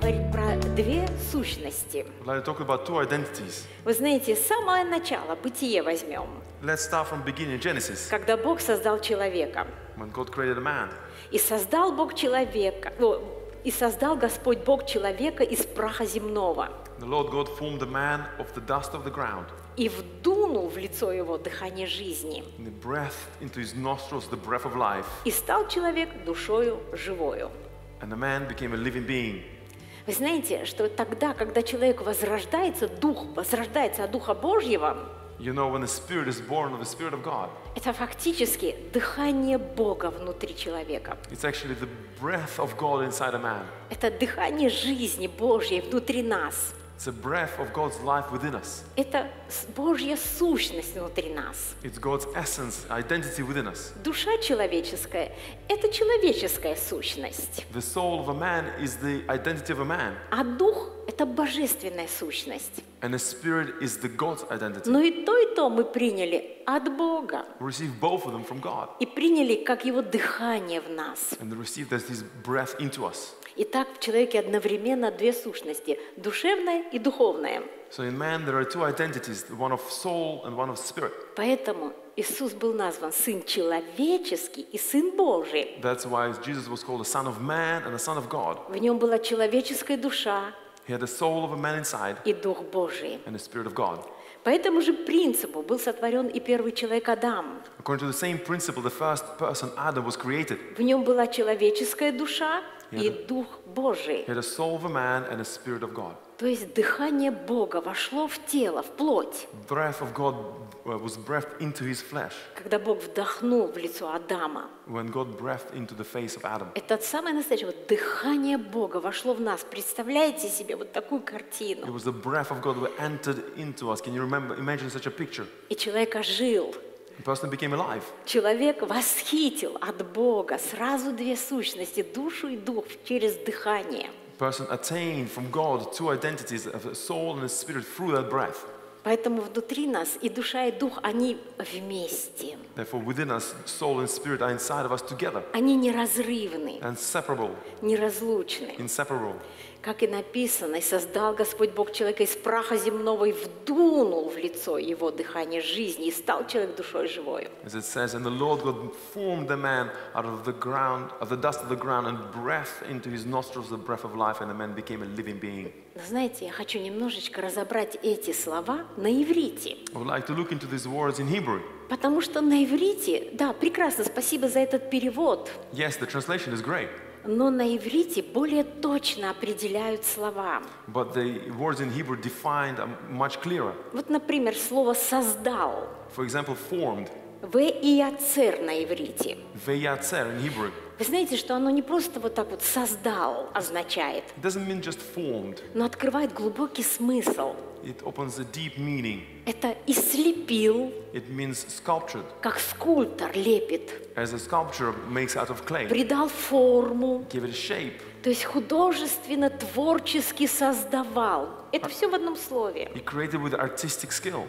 поговорить про две сущности. I'd like to talk about two identities. Вы знаете, с самого начала, Бытие возьмем, Let's start from beginning, Genesis, когда Бог создал человека. when God created a man. И создал Бог человека, и создал Господь Бог человека из праха земного. The Lord God formed the man of the dust of the ground, И вдунул в лицо его дыхание жизни. and he breathed into his nostrils the breath of life, И стал человек душою живою. and the man became a living being. Вы знаете, что тогда, когда человек возрождается, дух возрождается от Духа Божьего, You know, when the Spirit is born of the Spirit of God, это фактически дыхание Бога внутри человека. it's actually the breath of God inside a man. Это дыхание жизни Божьей внутри нас. It's a breath of God's life within us. Это Божья сущность внутри нас. It's God's essence, identity within us. Душа человеческая – это человеческая сущность. The soul of a man is the identity of a man, А дух – это божественная сущность. and the Spirit is the God's identity. Но и то мы приняли от Бога. We receive both of them from God, И приняли как Его дыхание в нас. and we receive as His breath into us. Итак, в человеке одновременно две сущности – душевная и духовная. So in man there are two identities, one of soul and one of spirit. Поэтому Иисус был назван Сын Человеческий и Сын Божий. That's why Jesus was called the Son of Man and the Son of God. В нем была человеческая душа He had the soul of a man inside и Дух Божий. and the Spirit of God. По этому же принципу был сотворен и первый человек Адам. According to the same principle, the first person, Adam, was created. В нем была человеческая душа и Дух Божий. He had a soul of a man and a Spirit of God. То есть дыхание Бога вошло в тело, в плоть. Breath of God was breathed into his flesh Когда Бог вдохнул в лицо Адама, when God breathed into the face of Adam. это самое настоящее, вот дыхание Бога вошло в нас. Представляете себе вот такую It картину? was the breath of God that entered into us. Can you imagine such a picture? И человек ожил. The person became alive. Человек восхитил от Бога сразу две сущности, душу и дух, через дыхание. The person attained from God two identities, a soul and a spirit, through that breath. Поэтому внутри нас и душа, и дух, они вместе. Therefore, within us, soul and spirit are inside of us together, Они неразрывны, inseparable, неразлучны. inseparable. Как и написано, и создал Господь Бог человека из праха земного и вдунул в лицо его дыхание жизни, и стал человек душой живой. As it says, and the Lord God formed the man out of the ground, of the dust of the ground, and breathed into his nostrils the breath of life, and the man became a living being. Но знаете, я хочу немножечко разобрать эти слова на иврите. I would like to look into these words in Hebrew. Потому что на иврите, да, прекрасно, спасибо за этот перевод, Yes, the translation is great, но на иврите более точно определяют слова. but the words in Hebrew defined are much clearer. Вот, например, слово «создал» For example, formed, «веияцер» на иврите. veyatzer in Hebrew. Вы знаете, что оно не просто вот так вот «создал» означает, It doesn't mean just formed. но открывает глубокий смысл. It opens a deep meaning. Это «и слепил», It means sculptured, как скульптор лепит, as a sculpture makes out of clay. придал форму, Give it a shape. то есть художественно, творчески создавал. Это все в одном слове. He created with artistic skill.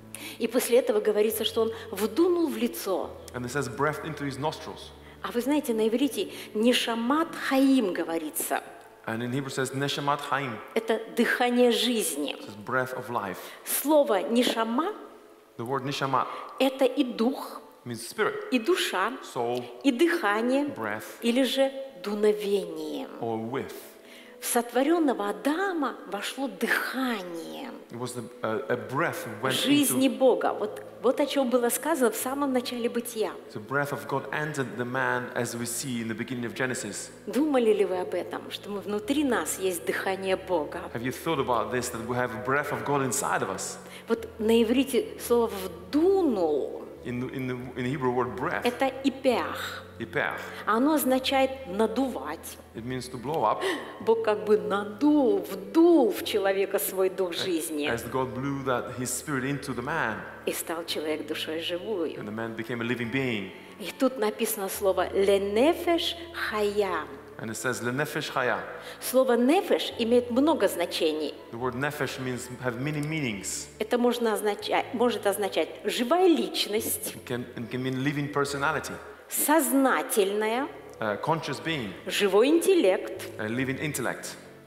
И после этого говорится, что он вдунул в лицо. And it says breath into his nostrils. А вы знаете, на иврите «нешамат хаим» говорится. And in Hebrew it says neshamat haim. Это дыхание жизни. It says breath of life. Слово «нешама» The word neshamat – это и дух, means spirit, и душа, soul, и дыхание, breath, или же дуновение. or with. В сотворенного Адама вошло дыхание It was a breath went жизни into Бога. Вот о чем было сказано в самом начале бытия. the breath of God entered the man, as we see in the beginning of Genesis. Думали ли вы об этом, что мы внутри нас есть дыхание Бога? Have you thought about this, that we have a breath of God inside of us? Вот на иврите слово «вдунул» In the Hebrew word breath, – это «ипях». ipach, Оно означает «надувать». it means to blow up, Бог как бы надул, вдул в человека свой дух жизни. as God blew his spirit into the man, И стал человек душой живую. and the man became a living being. И тут написано слово «ленефеш хая». And it says lenefesh chaya. Слово «нефеш» имеет много значений. The word nefesh means have many meanings. Это может означать живая личность, It can mean living personality, сознательная, a conscious being, живой интеллект, a living intellect,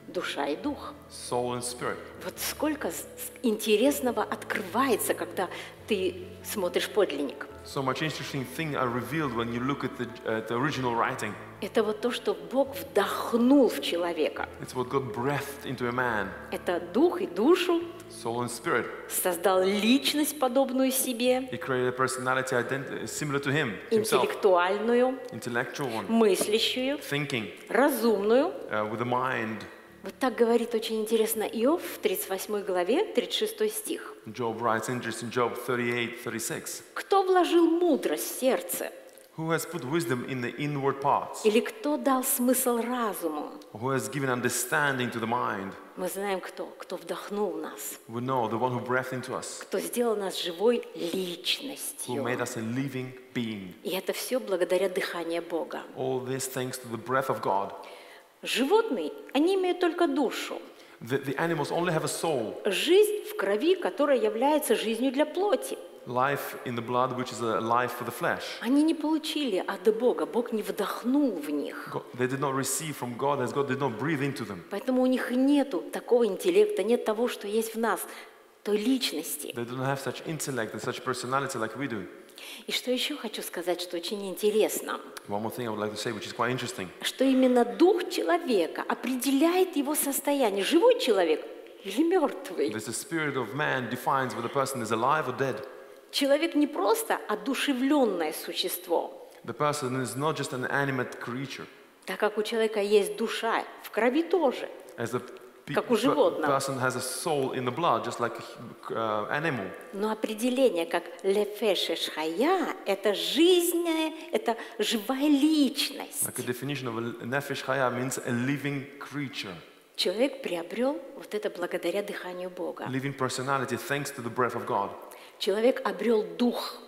душа и дух. soul and spirit. Вот сколько интересного открывается, когда ты смотришь подлинник. So much interesting thing are revealed when you look at the original writing. Это вот то, что Бог вдохнул в человека. It's what God breathed into a man, Это дух и душу, soul and spirit. создал личность, подобную себе, He created a personality similar to him, himself, интеллектуальную, intellectual one, мыслящую, thinking, разумную. with a mind. Вот так говорит очень интересно Иов в 38 главе, 36 стих. Job writes interest in Job 38:36. Кто вложил мудрость в сердце? Who has put wisdom in the inward parts? Или кто дал смысл разуму? Who has given understanding to the mind? Мы знаем кто вдохнул в нас, We know the one who breathed into us, кто сделал нас живой who личностью. made us a living being. И это все благодаря дыханию Бога. All this thanks to the breath of God. Животные, они имеют только душу. The animals only have a soul, Жизнь в крови, которая является жизнью для плоти. life in the blood, which is a life for the flesh. Они не получили от Бога, Бог не вдохнул в них. They did not receive from God as God did not breathe into them. Поэтому у них нету такого интеллекта, нет того, что есть в нас, той личности. They don't have such intellect and such personality like we do. И что еще хочу сказать, что очень интересно, One more thing I would like to say, which is quite interesting, что именно дух человека определяет его состояние, живой человек или мертвый. the spirit of man defines whether a person is alive or dead. Человек не просто одушевленное существо, The person is not just an animate creature, так как у человека есть душа, в крови тоже. as a Как у животного. person has a soul in the blood, just like an animal. Но определение как лефешеш хая – это жизнь, это живая личность. Like a definition of a nefesh chaya means a living creature, Человек приобрел вот это благодаря дыханию Бога. living personality thanks to the breath of God. Человек обрел дух,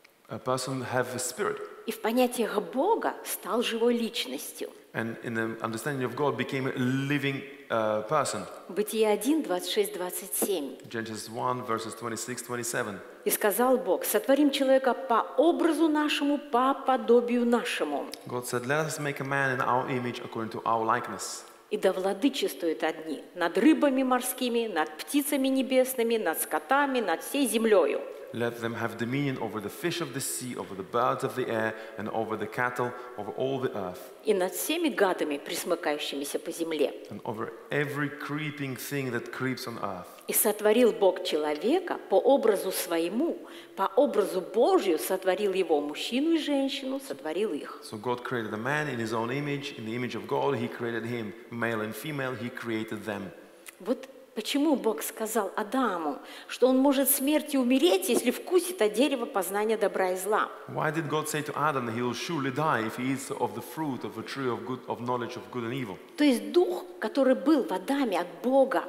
A person have a spirit, и в понятиях Бога стал живой личностью. and in the understanding of God became a living person. Бытие 1, 26, 27. Genesis 1 verses 26-27. «И сказал Бог, сотворим человека по образу нашему, по подобию нашему, God said, "Let us make a man in our image according to our likeness." и да владычествуют одни над рыбами морскими, над птицами небесными, над скотами, над всей землею». Let them have dominion over the fish of the sea, over the birds of the air, and over the cattle, over all the earth, И над всеми гадами, присмыкающимися по земле. and over every creeping thing that creeps on earth. И сотворил Бог человека по образу своему, по образу Божию сотворил его, мужчину и женщину, сотворил их. So God created a man in his own image. In the image of God, he created him. Male and female, he created them. Вот почему Бог сказал Адаму, что он может смертью умереть, если вкусит от дерева познания добра и зла. Why did God say to Adam that he will surely die if he eats of the fruit of a tree of knowledge of good and evil? То есть дух, который был в Адаме от Бога,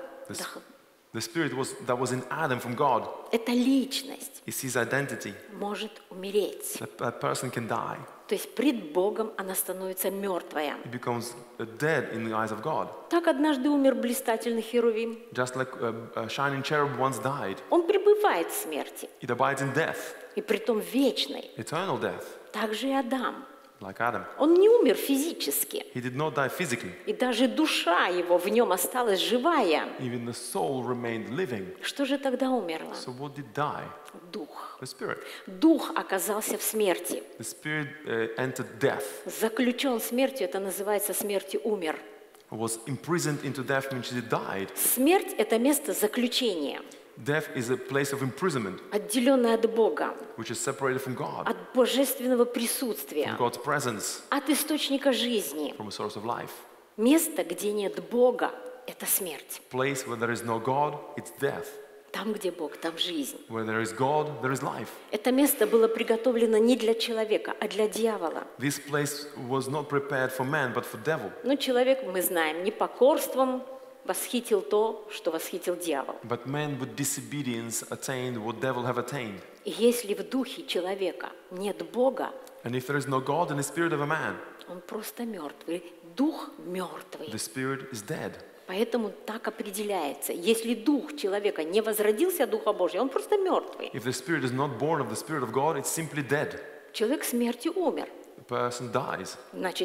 The spirit that was in Adam from God эта личность is his identity. может умереть. That person can die. То есть пред Богом она становится мертвая. He becomes dead in the eyes of God. Так однажды умер блистательный Херувим. Just like a shining cherub once died. Он пребывает в смерти, It abides in death, и притом вечной. eternal death, Так же и Адам. like Adam. Он не умер физически, He did not die physically. и даже душа его в нем осталась живая. Even the soul remained living. Что же тогда умерло? So what did die? Дух. The spirit. Дух оказался в смерти. The spirit entered death. Заключен смертью, это называется смертью умер. Was imprisoned into death means he died. Смерть – это место заключения, Death is a place of imprisonment, отделенное от Бога, which is separated from God, от божественного from присутствия, God's presence, от источника жизни. from a source of life. Место, где нет Бога – это смерть. Place where there is no God, it's death. Там, где Бог, там жизнь. Where there is God, there is life. Это место было приготовлено не для человека, а для дьявола. This place was not prepared for man, but for devil. Но человек, мы знаем, непокорством восхитил то, что восхитил дьявол. But man with disobedience attained what devil have attained. И если в духе человека нет Бога, And if there is no God in the spirit of a man, он просто мертвый. Дух мертвый. the spirit is dead. Поэтому так определяется. Если дух человека не возродился от Духа Божьего, он просто мертвый. If the spirit is not born of the spirit of God, it's simply dead. Человек смертью умер. The person dies. Значит,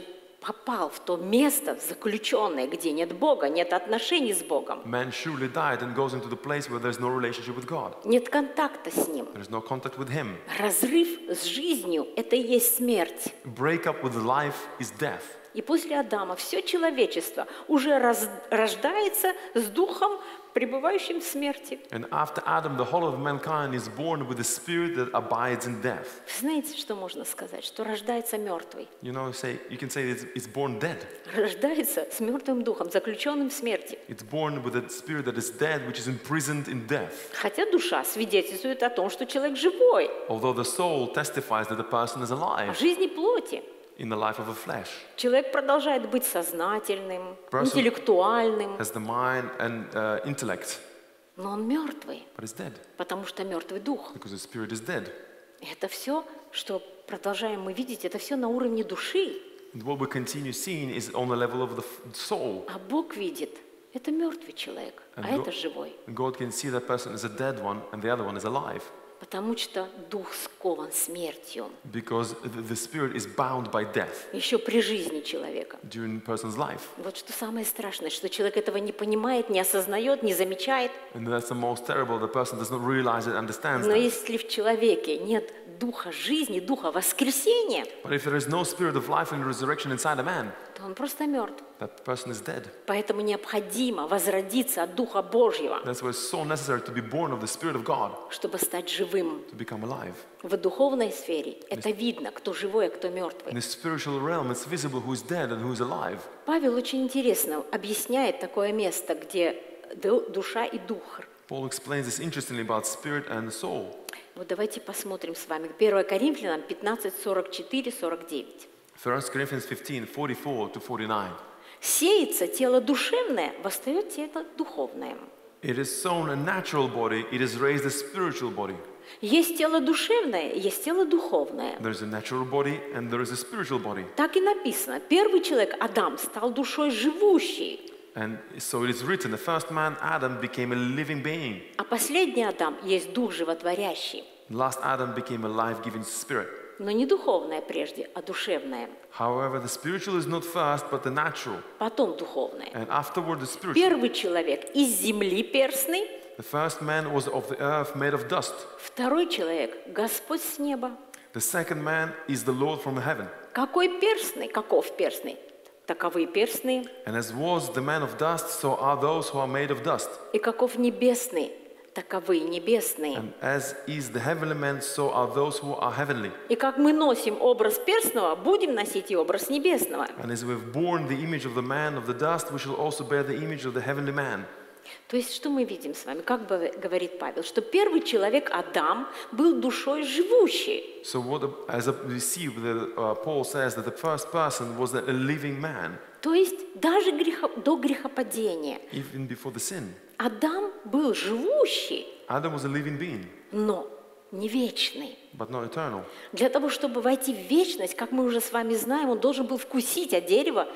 попал в то место заключенное, где нет Бога, нет отношений с Богом, man surely died and goes into the place where there's no relationship with God. нет контакта с Ним. There's no contact with Him. Разрыв с жизнью – это и есть смерть. Break up with life is death. И после Адама все человечество уже рождается с духом, пребывающим в смерти. And after Adam, the whole of mankind is born with a spirit that abides in death. Знаете, что можно сказать? Что рождается мертвый. You can say it's born dead. Рождается с мертвым духом, заключенным в смерти. It's born with a spirit that is dead, which is imprisoned in death. Хотя душа свидетельствует о том, что человек живой, Although the soul testifies that the person is о alive жизни плоти. in the life of the flesh, Человек продолжает быть сознательным, Person- интеллектуальным, has the mind and intellect, но он мертвый, but is dead потому что мертвый дух. because the spirit is dead. И это все, что продолжаем мы видеть, это все на уровне души. And what we continue seeing is on the level of the soul. А Бог видит, это мертвый человек, а And это живой. And God can see that person is a dead one and the other one is alive Потому что дух скован смертью. because the spirit is bound by death Еще при жизни человека. during a person's life. Вот что самое страшное, что человек этого не понимает, не осознает, не замечает. And that's the most terrible. The person does not realize it, understands Но that. если в человеке нет духа жизни, духа воскресения, But if there is no spirit of life and resurrection inside a man, то он просто мертв. that person is dead. Поэтому необходимо возродиться от Духа Божьего, That's why it's so necessary to be born of the Spirit of God, чтобы стать живым. to become alive. В духовной сфере это видно, кто живой, а кто In мертвый. the spiritual realm, it's visible who is dead and who is alive. Павел очень интересно объясняет такое место, где душа и дух. Paul explains this interestingly about spirit and soul. Вот давайте посмотрим с вами. 1 Коринфянам 15, 44, 49. 1 Corinthians 15, 44 to 49. Сеется тело душевное, восстает тело духовное. It is sown a natural body, it is raised a spiritual body. Есть тело душевное, есть тело духовное. There is a natural body and there is a spiritual body. Так и написано. Первый человек, Адам, стал душой живущей, And so it is written, the first man, Adam, became a living being. а последний Адам есть дух животворящий. Last Adam became a life-giving spirit. Но не духовное прежде, а душевное. However, the spiritual is not first, but the natural. Потом духовное. And afterward, the spiritual. Первый человек из земли перстный, The first man was of the earth, made of dust. второй человек Господь с неба. The second man is the Lord from heaven. Какой перстный? Каков перстный? Таковы перстные. And as was the man of dust, so are those who are made of dust. И каков небесный? Таковы небесные. And as is the heavenly man, so are those who are heavenly. И как мы носим образ перстного, будем носить и образ небесного. And as we've borne the image of the man of the dust, we shall also bear the image of the heavenly man. То есть, что мы видим с вами? Как бы говорит Павел, что первый человек, Адам, был душой живущей. So as we see, Paul says that the first person was a living man, То есть, даже до грехопадения. even before the sin. Адам был живущий, Adam was a living being, но не вечный. but not eternal. Для того, чтобы войти в вечность, как мы уже с вами знаем, он должен был вкусить от дерева,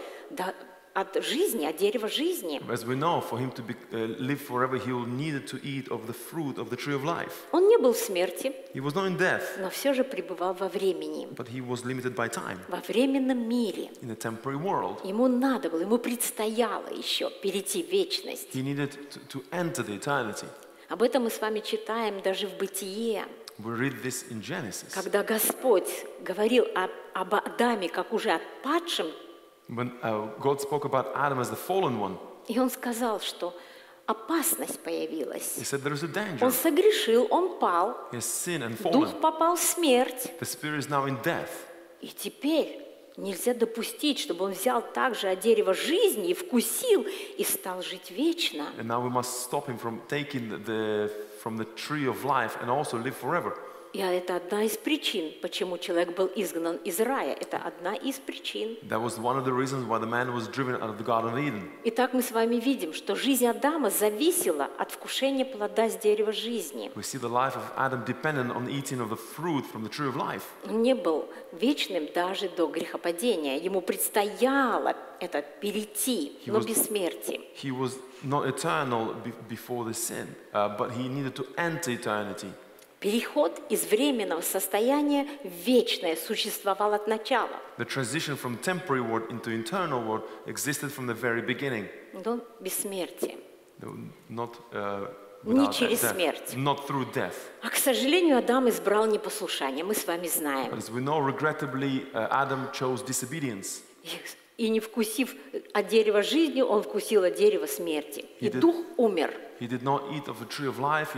от жизни, от дерева жизни. As we know, for him to live forever, he will need to eat of the fruit of the tree of life. Он не был в смерти, He was not in death, но все же пребывал во времени, but he was limited by time, во временном мире. in a temporary world. Ему предстояло еще перейти в вечность. He needed to enter the eternity. Об этом мы с вами читаем даже в Бытие, We read this in Genesis. когда Господь говорил об Адаме как уже отпадшем, When God spoke about Adam as the fallen one, и Он сказал, что опасность he появилась. said there is a danger. Он согрешил, он пал, He has sinned and fallen. дух попал в смерть, The spirit is now in death. и теперь нельзя допустить, чтобы он взял также от дерева жизни и вкусил, и стал жить вечно. And now we must stop him from taking from the tree of life and also live forever. И это одна из причин, почему человек был изгнан из рая. Это одна из причин. That was one of the reasons why the man was driven out of the Garden of Eden. Итак, мы с вами видим, что жизнь Адама зависела от вкушения плода с дерева жизни. We see the life of Adam dependent on eating of the fruit from the tree of life. Он не был вечным даже до грехопадения. Ему предстояло это перейти, но без смерти. He was not eternal before the sin, but he needed to enter eternity. Переход из временного состояния в вечное существовал от начала. The transition from temporary world into eternal world existed from the very beginning. Но бессмертие. Not Не without через death, смерть. not through death. А, к сожалению, Адам избрал непослушание. Мы с вами знаем. As we know, regrettably, Adam chose disobedience. И не вкусив от дерева жизни, он вкусил от дерева смерти. И дух умер. He did not eat of the tree of life,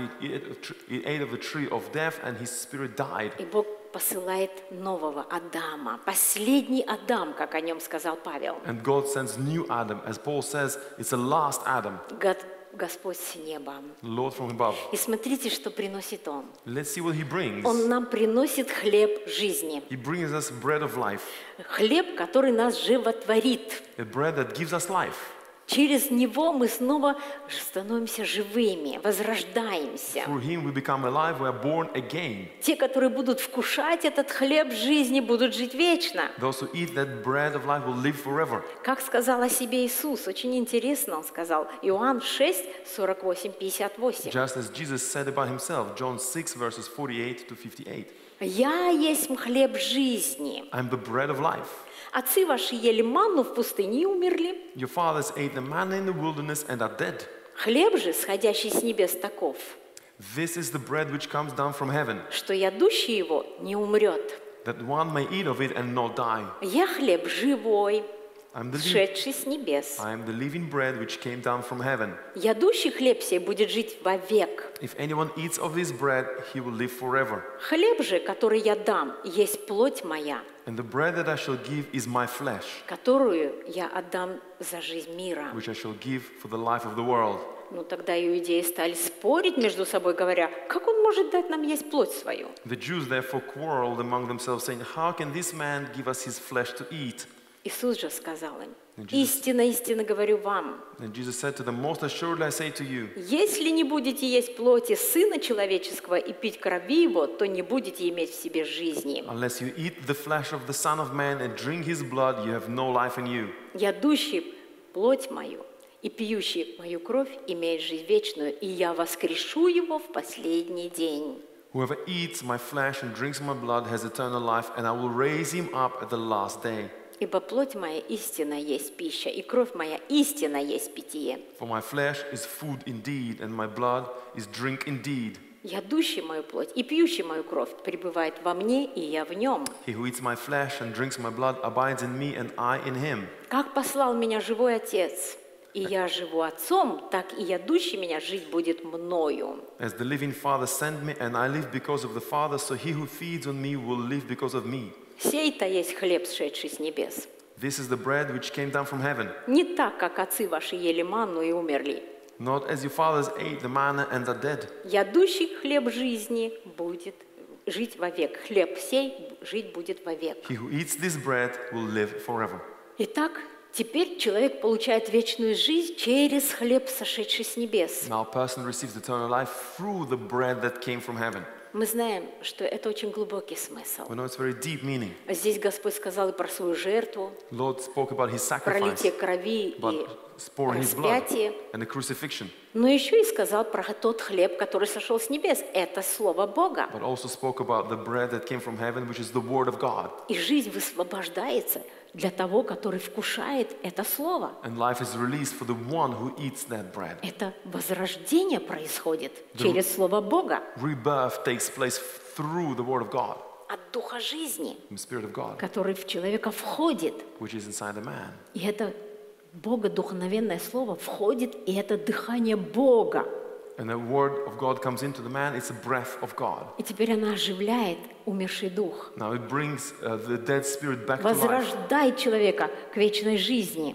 he ate of the tree of death, and his spirit died. И Бог посылает нового Адама. Последний Адам, как о нем сказал Павел. And God sends new Adam. As Paul says, it's the last Adam, Господь с неба. Lord from above. И смотрите, что приносит Он. Let's see what he brings. Он нам приносит хлеб жизни. He brings us bread of life, Хлеб, который нас животворит. a bread that gives us life. Через него мы снова становимся живыми, возрождаемся. Through him we become alive, we are born again. Те, которые будут вкушать этот хлеб жизни, будут жить вечно. Those who eat that bread of life will live forever. Как сказал о себе Иисус, очень интересно Он сказал, Иоанн 6, 48, 58. Just as Jesus said about himself, John 6 verses 48 to 58. «Я есть хлеб жизни. I am the bread of life. Отцы ваши ели манну в пустыне и умерли. Your fathers ate the manna in the wilderness and are dead. Хлеб же, сходящий с небес, таков, This is the bread which comes down from heaven, что ядущий его не умрет. that one may eat of it and not die. Я хлеб живой, I am сшедший с небес. the living bread which came down from heaven. Ядущий хлеб сей будет жить вовек. If anyone eats of this bread, he will live forever. Хлеб же, который я дам, есть плоть моя, And the bread that I shall give is my flesh, которую я отдам за жизнь мира». which I shall give for the life of the world. Ну тогда иудеи стали спорить между собой, говоря, как он может дать нам есть плоть свою? The Jews therefore quarreled among themselves, saying, How can this man give us his flesh to eat? Иисус же сказал им, истинно, истинно говорю вам, And Jesus said to them, Most assuredly I say to you, если не будете есть плоти Сына Человеческого и пить крови Его, то не будете иметь в себе жизни. unless you eat the flesh of the Son of Man and drink his blood, you have no life in you. Ядущий плоть мою и пьющий мою кровь имеет жизнь вечную, и я воскрешу его в последний день. Whoever eats my flesh and drinks my blood has eternal life, and I will raise him up at the last day. Ибо плоть моя истинно есть пища, и кровь моя истинно есть питье. For my flesh is food indeed, and my blood is drink indeed. Ядущий мою плоть и пьющий мою кровь пребывает во мне, и я в нем. He who eats my flesh and drinks my blood abides in me, and I in him. Как послал меня живой Отец, и я живу Отцом, так и ядущий меня жить будет мною. As the living Father sent me, and I live because of the Father, so he who feeds on me will live because of me. Сей-то есть хлеб, сшедший с небес. This is the bread which came down from heaven. Не так, как отцы ваши ели манну и умерли. Not as your fathers ate the manna and are dead. Ядущий хлеб жизни будет жить вовек. Хлеб сей жить будет вовек. He who eats this bread will live forever. Итак, теперь человек получает вечную жизнь через хлеб, сошедший с небес. Now a person receives eternal life through the bread that came from heaven. Мы знаем, что это очень глубокий смысл. We know it's very deep meaning. Здесь Господь сказал и про свою жертву, Lord spoke about his sacrifice, пролитие крови about и pouring his blood распятие, and the crucifixion, но еще и сказал про тот хлеб, который сошел с небес. Это Слово Бога. but also spoke about the bread that came from heaven, which is the word of God. И жизнь высвобождается для того, который вкушает это Слово. And life is released for the one who eats that bread. Это возрождение происходит через Слово Бога, Rebirth takes place through the word of God, от Духа жизни, the Spirit of God, который в человека входит. which is inside the man. И это Богодухновенное Слово входит, и это дыхание Бога. And the word of God comes into the man, it's a breath of God. И теперь она оживляет умерший дух, Now it brings the dead spirit back to life, возрождает человека к вечной жизни.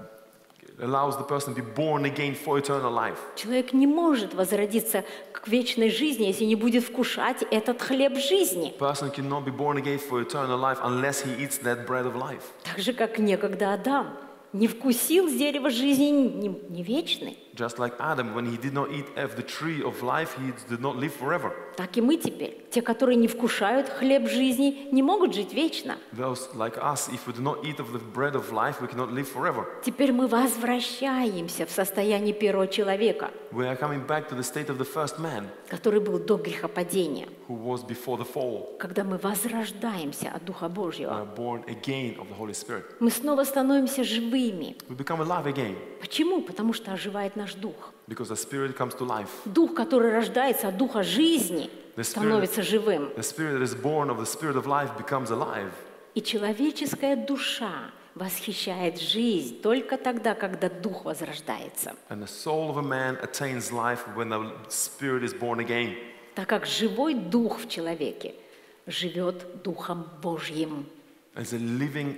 allows the person to be born again for eternal life. Человек не может возродиться к вечной жизни, если не будет вкушать этот хлеб жизни. A person cannot be born again for eternal life unless he eats that bread of life. Так же, как некогда Адам. не вкусил с дерева жизни, не вечный. Just like Adam, when he did not eat of the tree of life, he did not live forever. Так и мы теперь. Те, которые не вкушают хлеб жизни, не могут жить вечно. Those like us, if we do not eat of the bread of life, we cannot live forever. Теперь мы возвращаемся в состояние первого человека, We are coming back to the state of the first man, который был до грехопадения, who was before the fall. когда мы возрождаемся от Духа We Божьего. are born again of the Holy Spirit. Мы снова становимся живыми. We become alive again Почему? Потому что оживает наш Дух. because the Spirit comes to life. Дух, который рождается от Духа жизни, The Spirit- становится живым. The Spirit that is born of the Spirit of life becomes alive. И человеческая душа восхищает жизнь только тогда, когда Дух возрождается. And the soul of a man attains life when the Spirit is born again. Так как живой Дух в человеке живет Духом Божьим. As a living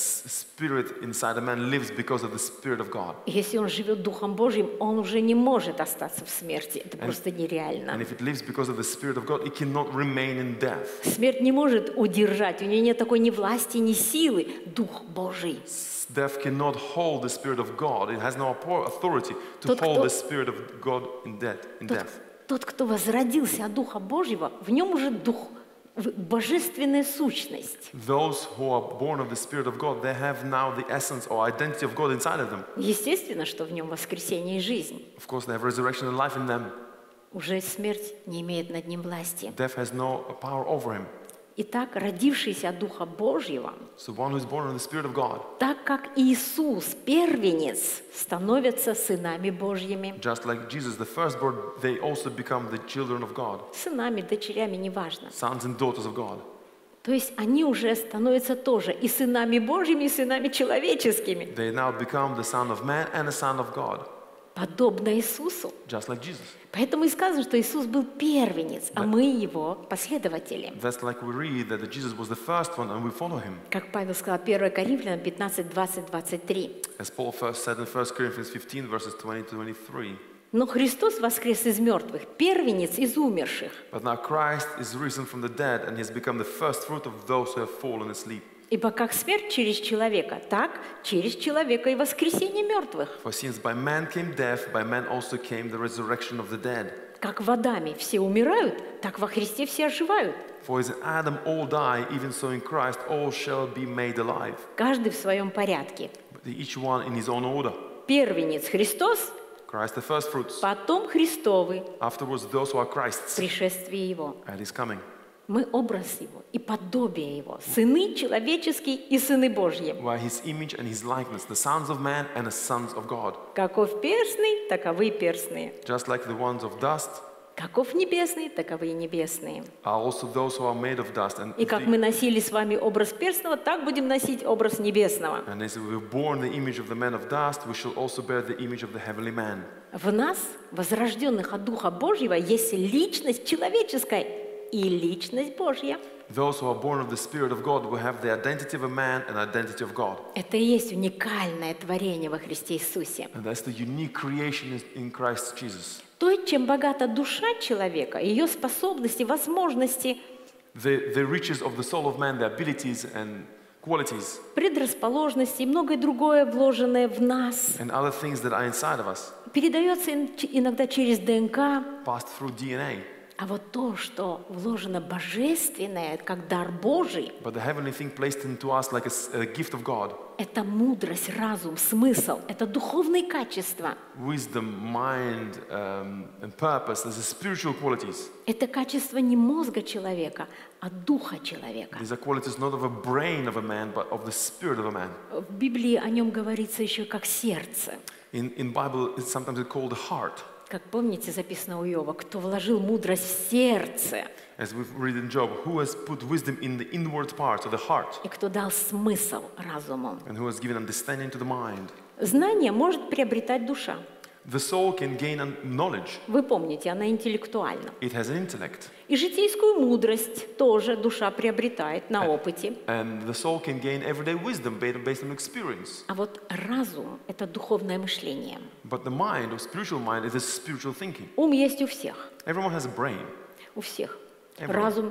spirit inside a man lives because of the Spirit of God. И если он живет Духом Божьим, он уже не может остаться в смерти. Это просто And нереально. if it lives because of the Spirit of God, it cannot remain in death. Смерть не может удержать, у нее нет такой ни власти, ни силы. Дух Божий. Death cannot hold the Spirit of God. It has no authority to Тот, hold кто- the Spirit of God in death. Тот, кто возродился от Духа Божьего, в нем уже Дух, божественная сущность. Those who are born of the Spirit of God, they have now the essence or identity of God inside of them. Естественно, что в нем воскресение и жизнь. Of course, they have resurrection and life in them. Уже смерть не имеет над ним власти. Death has no power over him. Итак, родившийся от Духа Божьего, So one who is born of the Spirit of God, так как Иисус, первенец, становятся сынами Божьими. just like Jesus, the firstborn, they also become the children of God, Сынами, дочерями, неважно. sons and daughters of God. То есть они уже становятся тоже и сынами Божьими, и сынами человеческими, They now become the son of man and the son of God, подобно Иисусу. just like Jesus. Поэтому и сказано, что Иисус был первенец, а мы его последователи. That's like we read that Jesus was the first one and we follow him. Как Павел сказал, 1 Коринфянам 15, 20, 23. As Paul first said in 1 Corinthians 15, verses 20 to 23. Но Христос воскрес из мертвых, первенец из умерших. But now Christ is risen from the dead and he has become the first fruit of those who have fallen asleep. Ибо как смерть через человека, так через человека и воскресение мертвых. For since by man came death, by man also came the resurrection of the dead. Как в Адаме все умирают, так во Христе все оживают. For as in Adam all die, even so in Christ all shall be made alive. Каждый в своем порядке. But each one in his own order. Первенец Христос, Christ the first fruits. потом Христовы, Afterwards those who are Christ's пришествие Его. at his coming. Мы образ Его и подобие Его, сыны человеческие и сыны Божьи. By his image and his likeness, the sons of man and the sons of God. Каков перстный, таковы перстные. Just like the ones of dust Каков небесный, таковы и небесные. are also those who are made of dust. И как мы носили с вами образ перстного, так будем носить образ небесного. And as we were born the image of the man of dust, we shall also bear the image of the heavenly man. В нас, возрожденных от Духа Божьего, есть личность человеческая и личность Божья. Those who are born of the Spirit of God will have the identity of a man and identity of God. Это и есть уникальное творение во Христе Иисусе. And that's the unique creation in Christ Jesus. То, чем богата душа человека, ее способности, возможности, The riches of the soul of man, the abilities and qualities предрасположенности и многое другое, вложенное в нас, and other things that are inside of us передается иногда через ДНК. passed through DNA. А вот то, что вложено божественное, как дар Божий, But the heavenly thing placed into us like a gift of God, это мудрость, разум, смысл, это духовные качества. wisdom, mind, and purpose, there's the spiritual qualities. Это качество не мозга человека, а духа человека. These are qualities not of a brain of a man, but of the spirit of a man. В Библии о нем говорится еще как сердце. In Bible, it's sometimes called the heart. Как помните, записано у Иова, кто вложил мудрость в сердце As we read in Job, who has put wisdom in the inward parts of the heart, и кто дал смысл разуму. and who has given understanding to the mind. Знание может приобретать душа. The soul can gain knowledge. Вы помните, она интеллектуальна. It has an intellect. И житейскую мудрость тоже душа приобретает на опыте. And the soul can gain everyday wisdom based on experience. А вот разум – это духовное мышление. But the mind, or spiritual mind, is a spiritual thinking. Ум есть у всех. Everyone has a brain. У всех. Everyone. Разум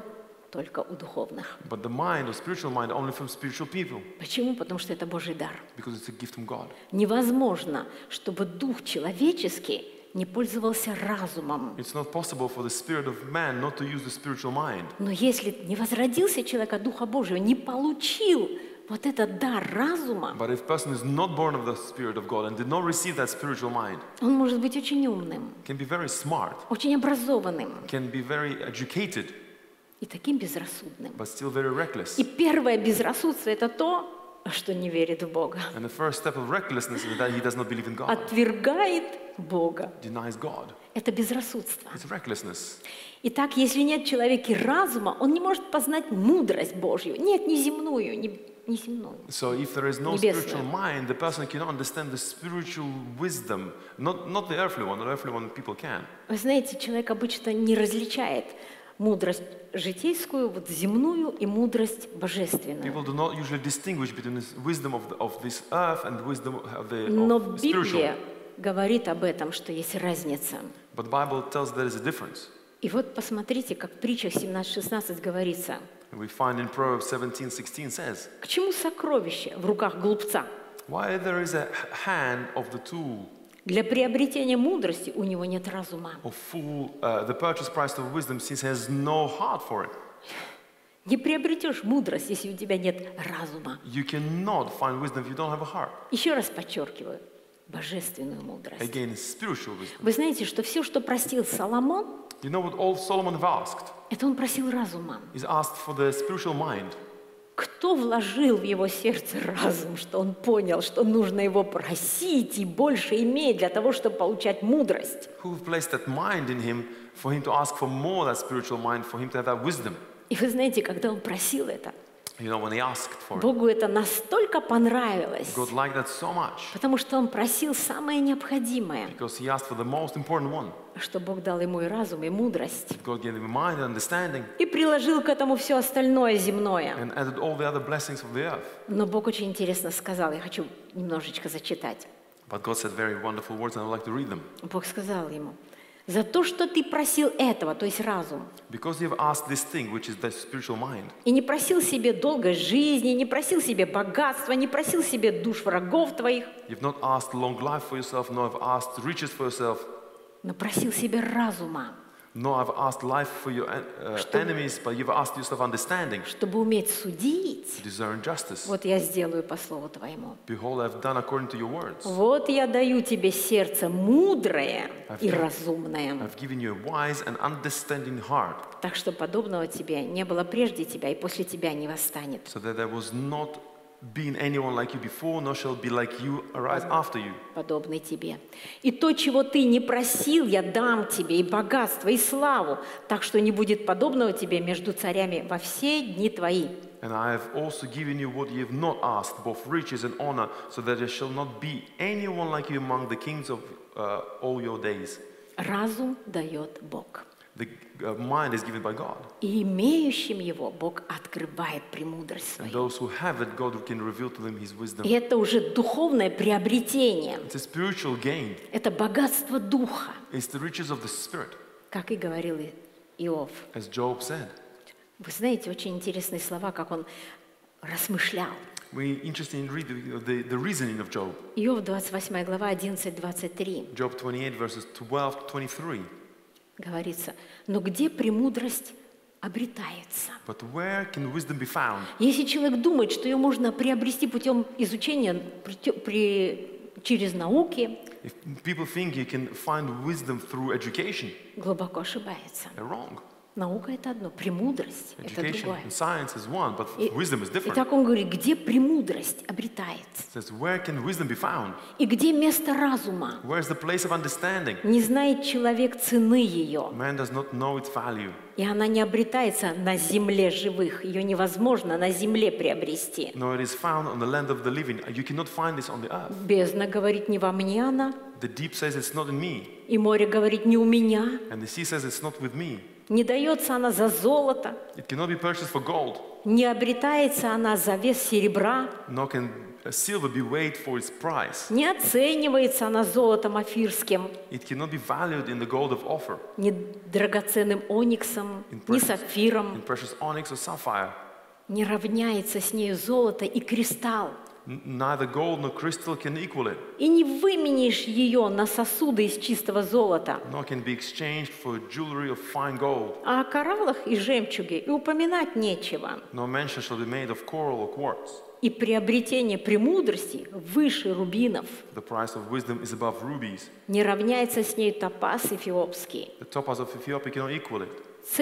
только у духовных. But the mind, or spiritual mind, only from spiritual people, Почему? Потому что это Божий дар. because it's a gift from God. Невозможно, чтобы дух человеческий не пользовался разумом. It's not possible for the spirit of man not to use the spiritual mind. Но если не возродился человек от Духа Божьего, не получил вот этот дар разума, But if a person is not born of the Spirit of God and did not receive that spiritual mind, он может быть очень умным, can be very smart, очень образованным can be very educated, и таким безрассудным. but still very reckless. И первое безрассудство – это то, что не верит в Бога. And the first step of recklessness is that he does not believe in God, Отвергает Бога. denies God. Это безрассудство. It's recklessness. Итак, если нет в человеке разума, он не может познать мудрость Божью. Нет, не земную, не земную. So if there is no Небесную. spiritual mind, the person cannot understand the spiritual wisdom, not the earthly one. The earthly one people can. Вы знаете, человек обычно не различает мудрость житейскую, вот земную, и мудрость божественную. People do not usually distinguish between the wisdom of this earth and wisdom of the Но of spiritual. Библия говорит об этом, что есть разница. But Bible tells there is a difference. И вот посмотрите, как в притчах 17:16 говорится, And we find in Proverbs 17:16 says, к чему сокровище в руках глупца? "Why there is a hand of the tool Для приобретения мудрости у него нет разума. of fool, the purchase price of wisdom, since he has no heart for it." Не приобретешь мудрость, если у тебя нет разума. You cannot find wisdom if you don't have a heart. Еще раз подчеркиваю, божественную мудрость. Again, it's spiritual wisdom. Вы знаете, что все, что просил Соломон, You know what all Solomon have asked? это он просил разума. He's asked for the spiritual mind. Кто вложил в его сердце разум, что он понял, что нужно его просить и больше иметь для того, чтобы получать мудрость? Who placed that mind in him for him to ask for more, that spiritual mind, for him to have that wisdom? И вы знаете, когда он просил это, You know, when he asked for it, Богу это настолько понравилось, God liked that so much потому что он просил самое необходимое, because he asked for the most important one. что Бог дал ему и разум, и мудрость, God gave him a mind and understanding и приложил к этому все остальное земное. and added all the other blessings of the earth. Но Бог очень интересно сказал, я хочу немножечко зачитать. But God said very wonderful words, and I would like to read them. Бог сказал ему, за то, что ты просил этого, то есть разум, Because you have asked this thing, which is the spiritual mind, и не просил себе долгой жизни, не просил себе богатства, не просил себе душ врагов твоих, you've not asked long life for yourself, nor have asked riches for yourself, но просил себе разума, nor have asked life for your enemies, but you've asked yourself understanding чтобы уметь судить. to discern justice. Вот я сделаю по слову твоему. Behold, I have done according to your words. Вот я даю тебе сердце мудрое и разумное. I've given you a wise and understanding heart, Так что подобного тебе не было прежде тебя и после тебя не восстанет. so that there was not been anyone like you before, nor shall be like you arise after you. Подобный тебе. И то, чего ты не просил, я дам тебе, и богатство, и славу, так что не будет подобного тебе между царями во все дни твои. And I have also given you what you have not asked, both riches and honor, so that there shall not be anyone like you among the kings of all your days. Разум дает Бог. The mind is given by God. И имеющим его Бог открывает премудрость And свою. those who have it, God can reveal to them His wisdom. И это уже духовное приобретение. It's a spiritual gain. Это богатство духа, It's the riches of the Spirit, как и говорил Иов. as Job said. Вы знаете, очень интересные слова, как он размышлял. We're interested in reading the reasoning of Job. Иов, 28 глава, 11-23. Job 28, verses 12-23. Говорится, но где премудрость обретается? But where can wisdom be found? Если человек думает, что ее можно приобрести путем изучения через науки, If people think you can find wisdom through education, глубоко ошибается. they're wrong. Наука – это одно, премудрость – это Education другое. and science is one, but И, wisdom is и different. так он говорит, где премудрость обретается? It says, where can wisdom be found? И где место разума? Where is the place of understanding? Не знает человек цены ее, Man does not know its value. и она не обретается на земле живых. Ее невозможно на земле приобрести. No, it is found on the land of the living. You cannot find this on the earth. Бездна говорит, не во мне она, The deep says it's not in me, и море говорит, не у меня. and the sea says it's not with me. Не дается она за золото, It cannot be purchased for gold, не обретается она за вес серебра. nor can silver be weighed for its price. Не оценивается она золотом офирским, It cannot be valued in the gold of Ophir, ни драгоценным ониксом, ни сапфиром. in precious onyx or sapphire. Не равняется с нею золото и кристалл. Neither gold nor crystal can equal it, И не выменишь ее на сосуды из чистого золота. nor can be exchanged for jewelry of fine gold. А о кораллах и жемчуге и упоминать нечего. No mention shall be made of coral or quartz. И приобретение премудрости выше рубинов. The price of wisdom is above rubies. Не равняется с ней топаз эфиопский. The topaz of Ethiopia cannot equal it,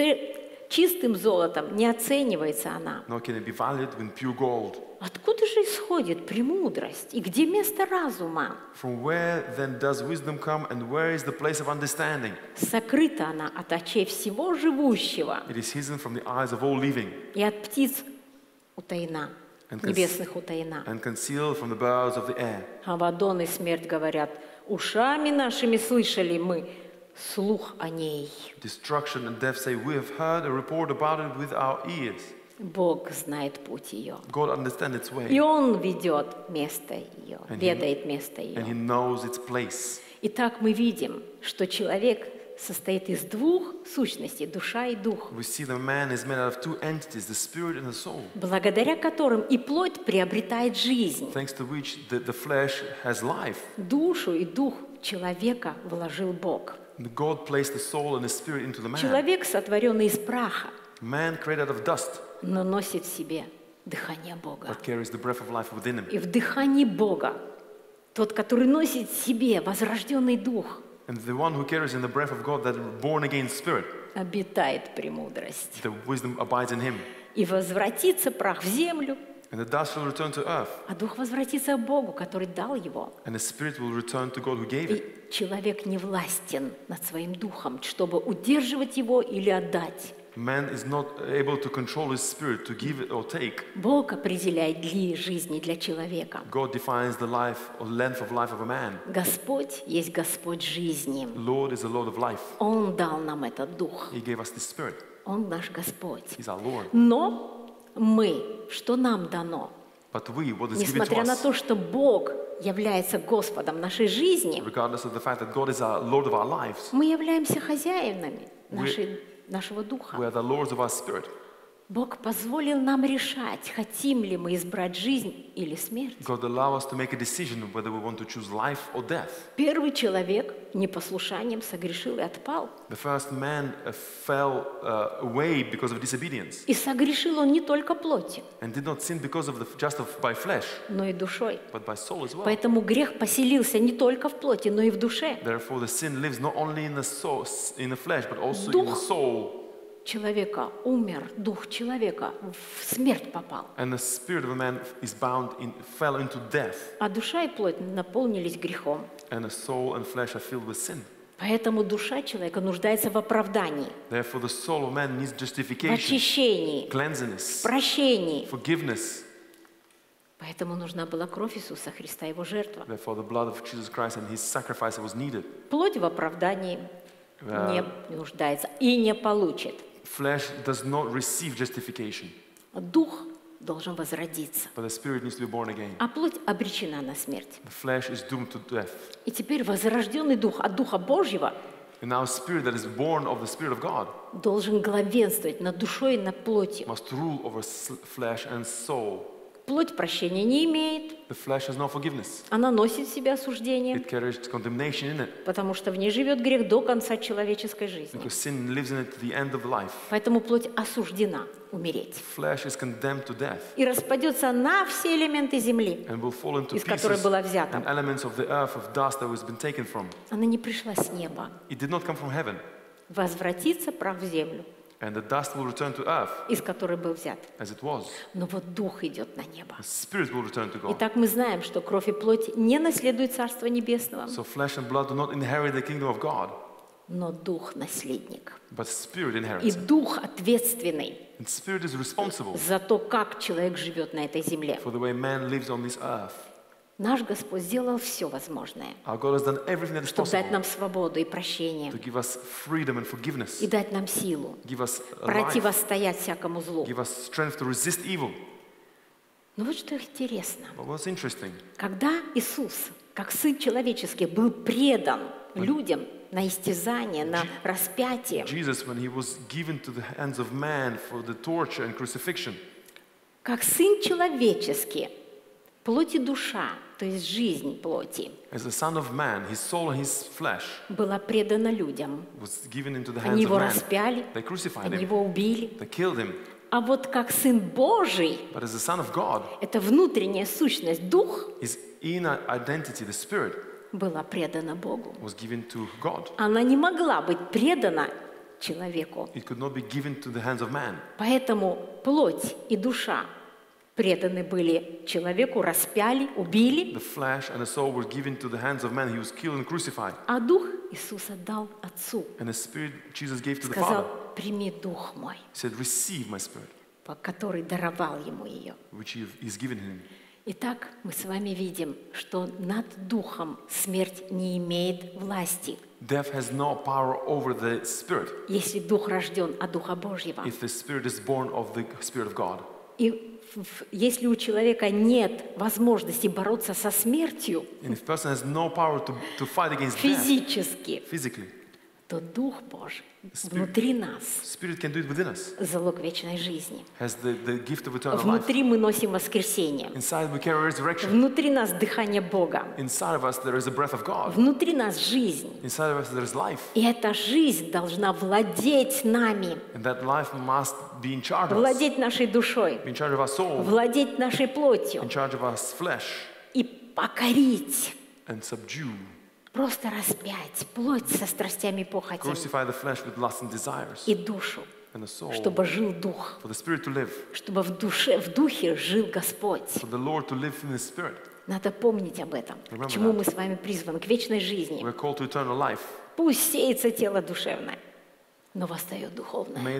Чистым золотом не оценивается она. nor can it be valued with pure gold. Откуда же исходит премудрость? И где место разума? From where then does wisdom come, and where is the place of understanding? Сокрыта она от очей всего живущего. It is hidden from the eyes of all living, И от птиц утаена, небесных утаена. and concealed from the birds of the air. Авадон и смерть говорят, ушами нашими слышали мы слух о ней. Destruction and death say, we have heard a report about it with our ears. Бог знает путь ее. God understands its И way, Он ведет место ее, ведает место and he ее. knows its place. Итак, мы видим, что человек состоит из двух сущностей, душа и дух, We see the man is made out of two entities, the spirit and the soul, благодаря которым и плоть приобретает жизнь. thanks to which the flesh has life. Душу и дух человека вложил Бог. God placed the soul and the spirit into the man. Человек, сотворенный из праха, Man created out of dust, но носит в себе дыхание Бога. but carries the breath of life within him. И в дыхании Бога, тот, который носит в себе возрожденный дух, And the one who carries in the breath of God, that born again spirit, обитает премудрость. the wisdom abides in him. И возвратится прах в землю, And the dust shall return to earth, а дух возвратится к Богу, который дал его. and the spirit will return to God who gave it. И человек не властен над своим духом, чтобы удерживать его или отдать. Man is not able to control his spirit, to give it or take. Бог определяет длину жизни для человека. God defines the life or length of life of a man. Господь есть Господь жизни. Lord is the Lord of life. Он дал нам этот дух. He gave us the spirit. Он наш Господь. He's our Lord. Но мы, что нам дано, But we, what is given to несмотря на us, то, что Бог является Господом нашей жизни, regardless of the fact that God is our Lord of our lives, мы являемся хозяинами нашего we духа. are the lords of our spirit. Бог позволил нам решать, хотим ли мы избрать жизнь или смерть. God allow us to make a decision whether we want to choose life or death. Первый человек непослушанием согрешил и отпал. The first man fell away because of disobedience, И согрешил он не только плотью, and did not sin because of by flesh, но и душой. but by soul as well. Поэтому грех поселился не только в плоти, но и в душе. Therefore, the sin lives not only in the soul, in the flesh, but also in Дух the soul. Человека умер, дух человека в смерть попал. And the spirit of a man fell into death, А душа и плоть наполнились грехом. and the soul and flesh are filled with sin. Поэтому душа человека нуждается в оправдании, Therefore, the soul of man needs в justification, очищении, cleanliness, в прощении. forgiveness. Поэтому нужна была кровь Иисуса Христа, Его жертва. Therefore, the blood of Jesus Christ and His sacrifice was needed. Плоть в оправдании не нуждается и не получит. Flesh does not receive justification, Дух должен возродиться, but the spirit needs to be born again. а плоть обречена на смерть. The flesh is doomed to death. И теперь возрожденный дух от Духа Божьего And now, spirit that is born of the Spirit of God должен главенствовать над душой и над плотью. must rule over flesh and soul. Плоть прощения не имеет, The flesh has no forgiveness. она носит в себе осуждение, It carries condemnation in it, потому что в ней живет грех до конца человеческой жизни. because sin lives in it to the end of life. Поэтому плоть осуждена умереть. Flesh is condemned to death И распадется на все элементы земли. and will fall into Из которой pieces была взята. and elements of the earth of dust that has been taken from. Она не пришла с неба. It did not come from heaven, Возвратится прах в землю, and the dust will return to earth из которой был взят. as it was. Но вот дух идет на небо. The spirit will return to God. Итак, мы знаем, что кровь и плоть не наследуют Царство Небесного, So flesh and blood do not inherit the kingdom of God, но дух наследник. but spirit И inherits it. дух ответственный And spirit is responsible за то, как человек живет на этой земле. for the way man lives on this earth. Наш Господь сделал все возможное, Our God has done everything that is чтобы дать possible нам свободу и прощение, to give us freedom and forgiveness, и дать нам силу give us life, противостоять всякому злу. give us strength to resist evil. Но вот что интересно. But what's interesting, Когда Иисус, как Сын Человеческий, был предан людям на истязание, на распятие, Jesus, when he was given to the hands of man for the torture and crucifixion, как Сын Человеческий, плоть и душа, то есть жизнь плоти, as the Son of Man, his soul and his flesh была предана людям. was given into the Они hands of его man. распяли, They crucified они him. его убили. They killed him. А вот как Сын Божий, But as the Son of God, это внутренняя сущность, Дух, his inner identity, the Spirit, была предана Богу. was given to God. Она не могла быть предана человеку. It could not be given to the hands of man. Поэтому плоть и душа преданы были человеку, распяли, убили, The flesh and the soul were given to the hands of man. He was killed and crucified. а Дух Иисус отдал Отцу. And the Spirit Jesus gave to the Сказал, Father. прими Дух мой, He said, receive my Spirit, который даровал ему ее. which is given him. Итак, мы с вами видим, что над Духом смерть не имеет власти, Death has no power over the Spirit если Дух рожден от Духа Божьего. if the Spirit is born of the Spirit of God. И если у человека нет возможности бороться со смертью And if a person has no power to fight against death физически, physically, то Дух Божий внутри нас, Spirit can do it within us. залог вечной жизни. Has the gift of eternal life. Внутри мы носим воскресение. Inside we carry resurrection. Внутри нас дыхание Бога. Inside of us there is a breath of God. Внутри нас жизнь. Inside of us there is life. И эта жизнь должна владеть нами, And that life must be in charge of us. владеть нашей душой, Be in charge of our soul. владеть нашей плотью In charge of our flesh. и покорить, And subdue. просто распять плоть со страстями и похотями Crucify the flesh with lust and desires. и душу, And the soul. чтобы жил Дух, For the Spirit to live. чтобы в Духе жил Господь. For the Lord to live in the Spirit. Надо помнить об этом. К Remember чему that. мы с вами призваны? К вечной жизни. We're called to eternal life. Пусть сеется тело душевное, но восстает духовное. May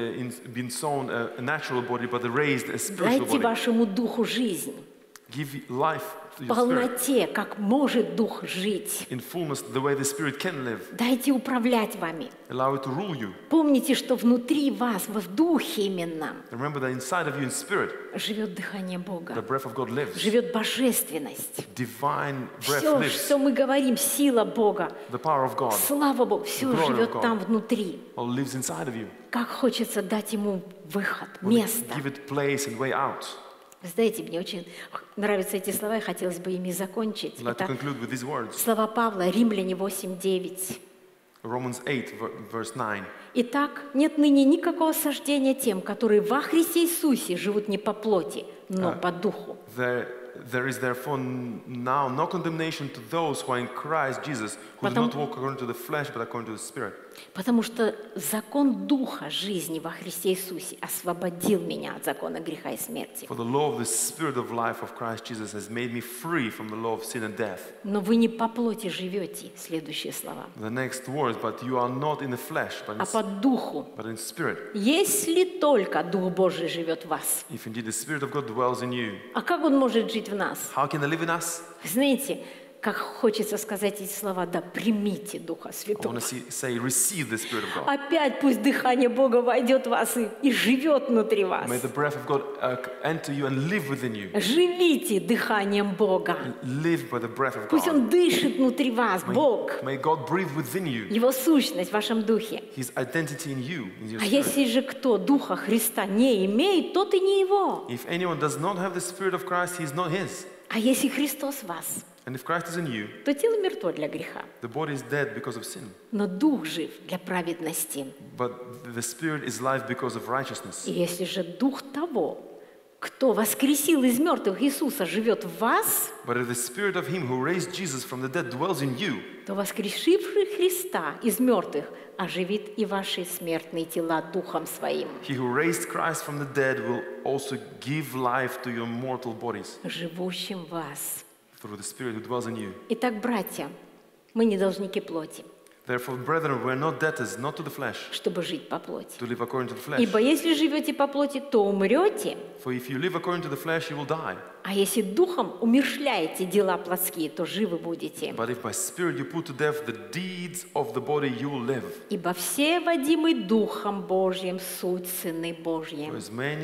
be sown a natural body, but raised a spiritual Дайте body. вашему духу жизнь. Give life to В your spirit. полноте, как может дух жить. In fullness, the way the Spirit can live. Дайте управлять вами. Allow it to rule you. Помните, что внутри вас, в духе именно, Remember that inside of you in spirit, живет дыхание the Бога, breath of God lives. живет божественность. Divine breath Все, lives. что мы говорим, сила Бога, The power of God слава Богу, все The glory of живет God. там внутри. all lives inside of you. Как хочется дать ему выход, Want to место. give it place and way out. Вы знаете, мне очень нравятся эти слова, и хотелось бы ими закончить. I'd like to Это conclude with these words. слова Павла, Римляне 8:9. Romans 8, verse 9. Итак, нет ныне никакого осуждения тем, которые во Христе Иисусе живут не по плоти, но по духу. There is therefore now no condemnation to those who are in Christ Jesus, who do not walk according to the flesh, but according to the Spirit. Потому что закон духа жизни во Христе Иисусе освободил меня от закона греха и смерти. For the law of the Spirit of life of Christ Jesus has made me free from the law of sin and death. Но вы не по плоти живете, следующие слова, The next words, but you are not in the flesh, а по духу. but in spirit. Если только Дух Божий живет в вас. If indeed the Spirit of God dwells in you, А как Он может жить в нас? how can He live in us? Знаете, как хочется сказать эти слова, да, примите Духа I Святого. want to say, receive the Spirit of God. Опять пусть дыхание Бога войдет в вас и живет внутри вас. May the breath of God enter you and live within you. Живите дыханием Бога. Live by the breath of Пусть God. Он дышит внутри вас, Бог, May God breathe within you, Его сущность в вашем духе. His identity in you, in your А spirit. если же кто Духа Христа не имеет, тот и не Его. If anyone does not have the Spirit of Christ, he is not His. А если Христос в вас, And if Christ is in you, то тело мертво для греха, the body is dead because of sin, но Дух жив для праведности. but the Spirit is life because of righteousness. И если же Дух того, кто воскресил из мертвых Иисуса, живет в вас, But if the Spirit of Him who raised Jesus from the dead dwells in you, то воскресивший Христа из мертвых оживит и ваши смертные тела Духом Своим, He who raised Christ from the dead will also give life to your mortal bodies живущим в вас. through the Spirit who dwells in you. Итак, братья, мы не должники плоти, Therefore, brethren, we are not debtors, not to the flesh, чтобы жить по плоти. to live according to the flesh. Ибо если живете по плоти, то умрете, For if you live according to the flesh, you will die. а если духом умерщвляете дела плотские, то живы будете. But if by Spirit you put to death the deeds of the body, you will live. Ибо все водимые Духом Божьим суть сыны Божьи. For as many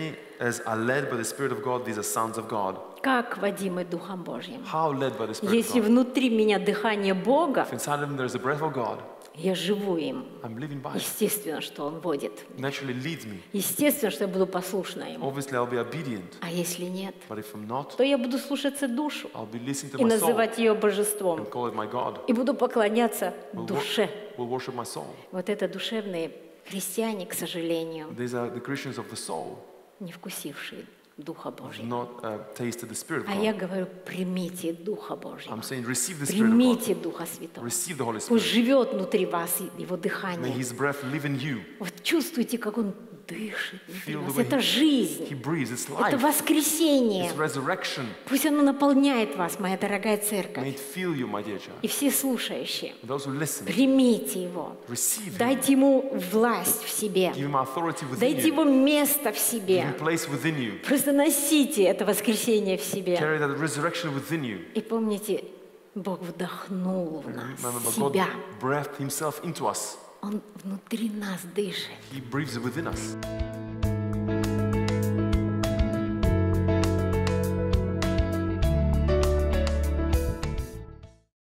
as are led by the Spirit of God, these are sons of God. Как водимы Духом Божьим? How led by the Spirit of Если God? внутри меня дыхание Бога, If inside of them there is the breath of God, я живу им. I'm living by it. Естественно, что Он водит. Naturally leads me. Естественно, что я буду послушна Ему. Obviously, I'll be obedient. А если нет, But if I'm not, то я буду слушаться душу I'll be listening to и my soul называть ее божеством. and call it my God. И буду поклоняться душе. Will worship my soul. Вот это душевные христиане, к сожалению, These are the Christians of the soul, не вкусившие Духа Божьего. not tasted the Spirit of А я God. говорю, примите Духа Божьего. I'm saying, receive the Spirit of God. Примите Духа Святого. Receive the Holy Пусть Spirit. живет внутри вас Его May дыхание. His breath live in you. Вот чувствуйте, как Он дышит внутри Feel the вас. way Это He жизнь. breathes. It's Это life. воскресение. It's resurrection. Пусть оно наполняет вас, моя дорогая May церковь. it fill you, my dear child. И все слушающие, And those who listen, примите Его. receive Him. Дайте Ему власть в себе. Give Him authority within Дайте you. Ему место в Give себе. Him place within you. Просто носите это воскресение в себе. Carry that resurrection within you. И помните, Бог вдохнул в нас Remember, God себя. breathed Himself into us. Он внутри нас дышит. He breathes within us.